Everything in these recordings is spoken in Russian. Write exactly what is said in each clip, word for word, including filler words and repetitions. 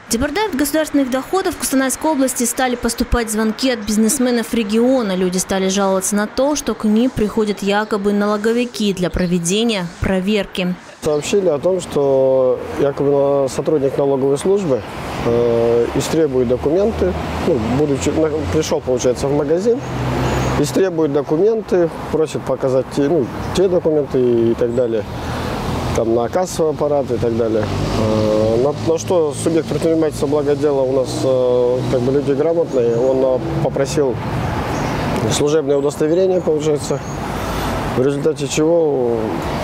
В Департамент государственных доходов Кустанайской области стали поступать звонки от бизнесменов региона. Люди стали жаловаться на то, что к ним приходят якобы налоговики для проведения проверки. Сообщили о том, что якобы сотрудник налоговой службы э, истребует документы, ну, будучи, пришел, получается, в магазин, истребует документы, просит показать те, ну, те документы и так далее, там, на кассовый аппарат и так далее. Э, на, на что субъект предпринимательства благодела у нас э, как бы люди грамотные, он э, попросил служебное удостоверение, получается, в результате чего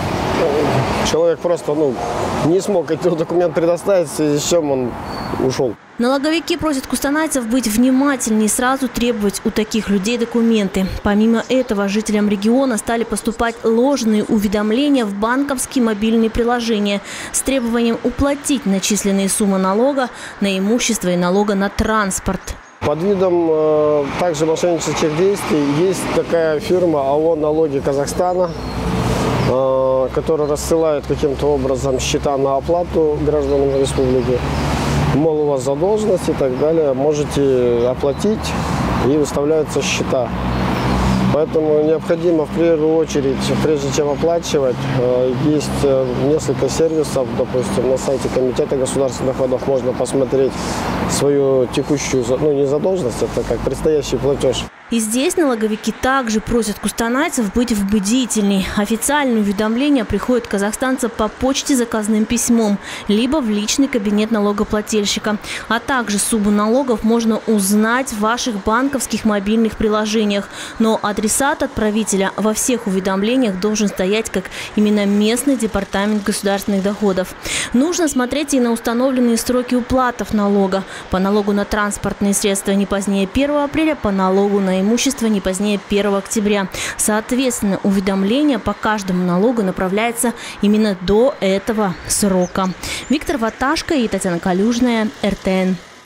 человек просто ну, не смог эти документы предоставить, в связи с чем он ушел. Налоговики просят кустанайцев быть внимательнее и сразу требовать у таких людей документы. Помимо этого, жителям региона стали поступать ложные уведомления в банковские мобильные приложения с требованием уплатить начисленные суммы налога на имущество и налога на транспорт. Под видом э, также мошеннических действий есть такая фирма АО «Налоги Казахстана», э, которая рассылает каким-то образом счета на оплату гражданам республики. Мол, у вас задолженность и так далее, можете оплатить, и выставляются счета. Поэтому необходимо в первую очередь, прежде чем оплачивать, есть несколько сервисов, допустим, на сайте Комитета государственных доходов можно посмотреть свою текущую, ну не задолженность, это как предстоящий платеж. И здесь налоговики также просят кустанайцев быть бдительней. Официальные уведомления приходят казахстанцам по почте заказным письмом, либо в личный кабинет налогоплательщика. А также сумму налогов можно узнать в ваших банковских мобильных приложениях. Но адресат отправителя во всех уведомлениях должен стоять как именно местный департамент государственных доходов. Нужно смотреть и на установленные сроки уплатов налога. По налогу на транспортные средства не позднее первого апреля, по налогу на имущество не позднее первого октября. Соответственно, уведомление по каждому налогу направляется именно до этого срока. Виктор Ваташко и Татьяна Калюжная, эр тэ эн.